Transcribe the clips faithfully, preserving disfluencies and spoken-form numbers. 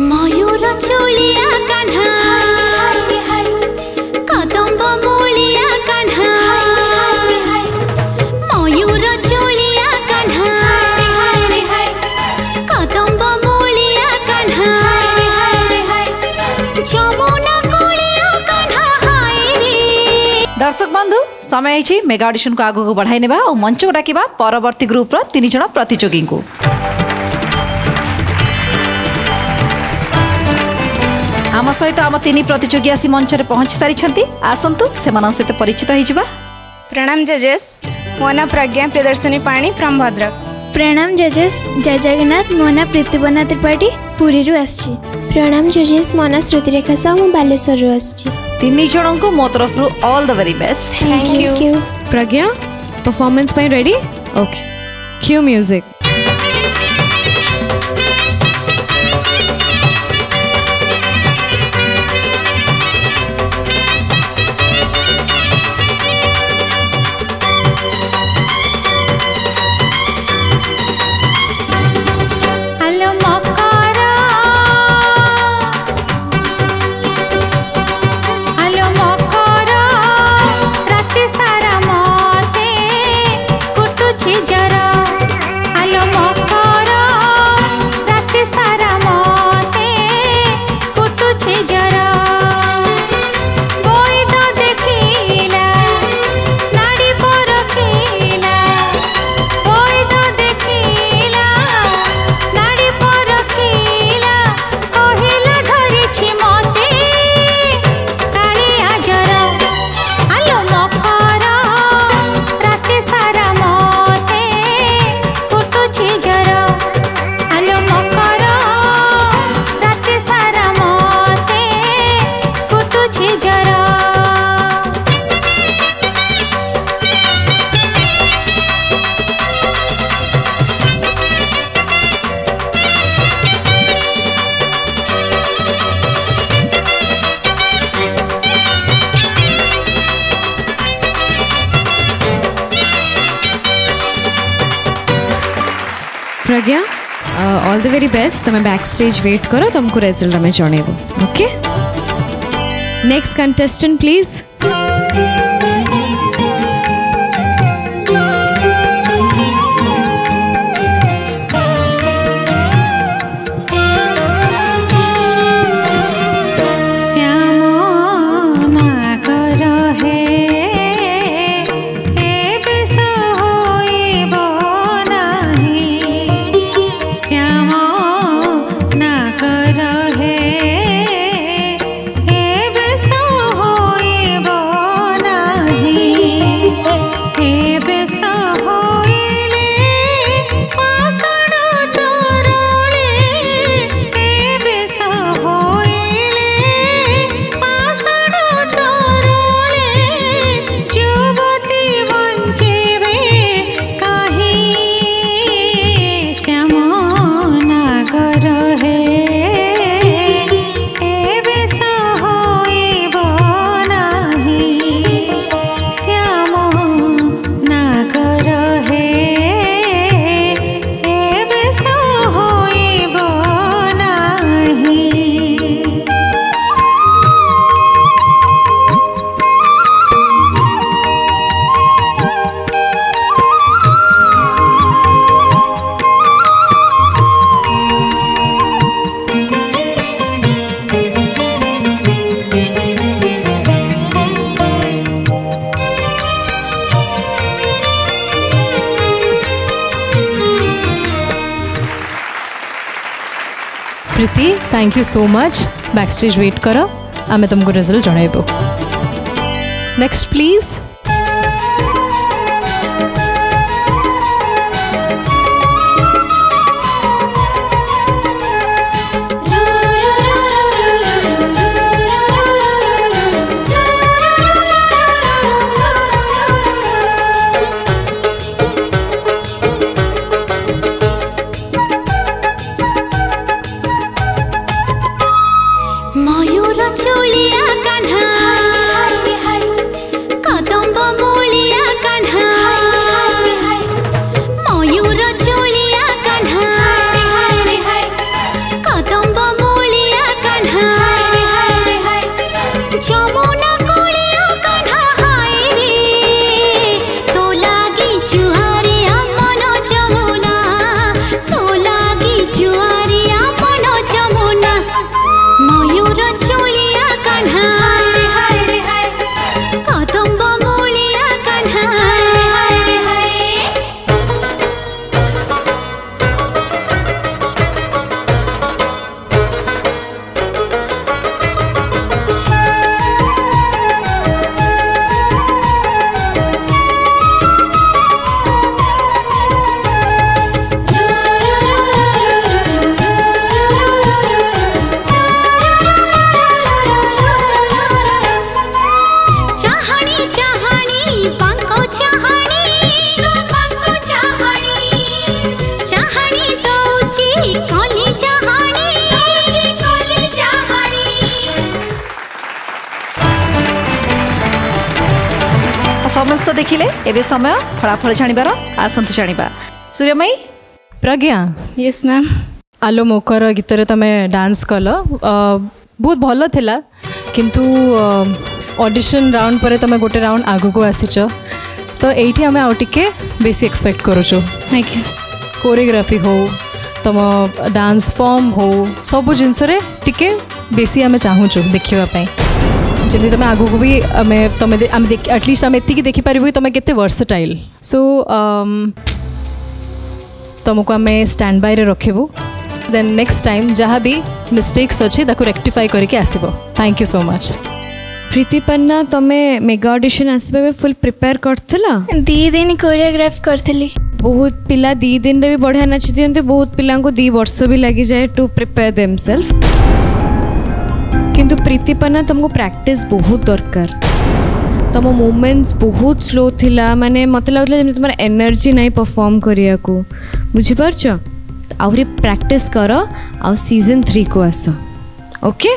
मयूर चोलिया कान्हा कदम्ब मूलिया कान्हा मयूर चोलिया कान्हा कदम्ब मूलिया कान्हा जमुना कोलिया कान्हा हाय रे। दर्शक बंधु समय है मेगा ऑडिशन को आगू को बढ़ाई नेबा और मंच को डाकिबा परवर्ती ग्रुप रो तीन जण प्रतियोगी को। आम सहित आम तीन प्रतियोगी आसी मंच रे पहुंच सारी आसतु से सहित परिचित हो। प्रणाम जजेस, मो ना प्रज्ञा प्रियदर्शनी पाणी फ्रॉम भद्रक। प्रणाम जजेस, जय जगन्नाथ, मो ना प्रीतिबना त्रिपाठी पुरी रु आछि। प्रणाम जजेस, मो ना श्रुतिरेखा साहू मु बालेश्वर रु आछि। तीन जणों को मो तरफ रु all the very best. Thank you. Pragya performance पे ready? Okay, cue music. Pragya all the very best. तुम बैक स्टेज वेट करो, तुमको रिजल्ट में जणेबो। Okay, next contestant please. Preeti thank you so much. Back stage wait करो, आमे तुमको रिजल्ट जणाइबो। Next please. Mayur Choliya Kanha Kadamba Mooliya Kanha Mayur Choliya Kanha Kadamba Mooliya performance तो देखिले एबे समय फलाफल जानिबार आसंतु जानिबा सूर्यमयी प्रज्ञा यस मैम आलो मोकर गीत रे तमे डांस कल बहुत भल थिला किंतु ऑडिशन राउंड पर तमे गोटे राउंड आगु को आसीच तो एठी हमें आउ टिके बेसी एक्सपेक्ट करूछु थैंक यू कोरियोग्राफी हो तुम डांस फॉर्म हो सब जिनस टिके बेसी आम चाहूँ देखापी जमी तुम आगू को भी आम तुम एटलिस्ट आम एति देखिपार कि तुम केते वर्सटाइल सो तुमको आम स्टैंड बाय रे रखिबू देन नेक्स्ट टाइम जहाँ भी मिस्टेक्स अच्छे ताको रेक्टिफाई करके आसब thank you so much Preetipanna तुम्हें मेगा ऑडिशन आसबा फुल प्रिपेयर करथिला दी दिन कोरियोग्राफ करथिली बहुत पिला दी दिन रे भी बढ़िया नाची दियंते बहुत पिला को दी वर्ष भी लगी जाए टू प्रिपेयर देमसेल्फ किंतु प्रीतिपन्ना तुमको प्रैक्टिस बहुत दरकार तुम मूवमेंट्स बहुत स्लो थिला माने मते लगला जेम तुम एनर्जी नहीं परफॉर्म करिया को बुझी पारछ आउरी प्रैक्टिस कर आ सीजन थ्री को आस okay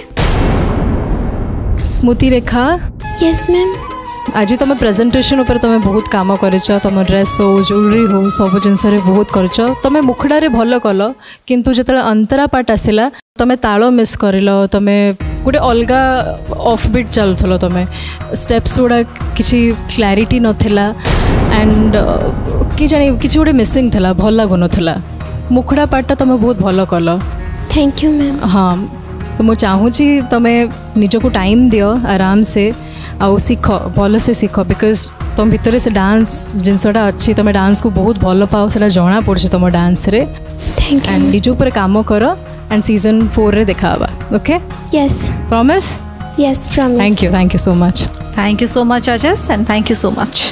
Smriti Rekha yes ma'am आज तुम प्रेजेंटेशन उपर तुम बहुत काम करिछ तुम ड्रेस हो ज्वेलरी हो सब जिनस बहुत करिछ तुम मुखड़ारे भल कल किंतु जतले अंतरा पार्ट आसिला तुम ताल मिस करल तुम गोटे अलगा ऑफ बीट चलुल तुम स्टेप्स गुड़ा किसी क्लारिटी नथिला एंड कि जानी किसी गोटे मिसिंग थिला भल लागुन मुखड़ा पार्टा तुम बहुत भल कल थैंक यू मैम हाँ तो मुझे चाहूँगी तुम निजको टाइम दियो आराम से आउ शिख भल से शिख बिकज तुम भितर से डांस जिनसटा अच्छी तुम डांस को बहुत भल पाओ से जना पड़े तुम डांस रे थैंक एंड निज उपर काम कर एंड सीजन फोर रे देखा okay yes promise yes promise thank you thank you so much thank you so much अजस and thank you so much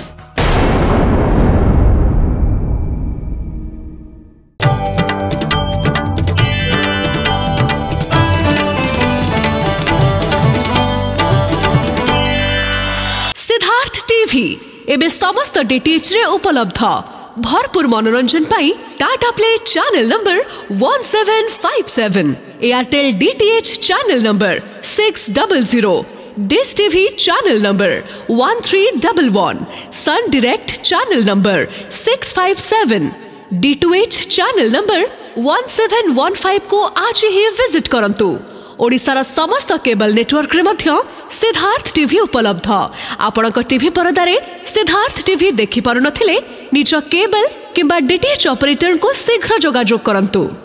एबे समस्त डीटीएच रे उपलब्ध भरपूर मनोरंजन पाई Tata Play channel number one seven five seven Airtel DTH channel number six double zero Dish TV channel number one three double one Sun Direct channel number six five seven D two H channel number one seven one five को आज ही visit करंतु ओडिशार समस्त cable network रे मध्य Siddharth TV उपलब्ध आपणक TV परदारे Siddharth TV देखि पारु नथिले निज केबल किंबा डीटीएच ऑपरेटर को शीघ्र जोगाजोग करंतु।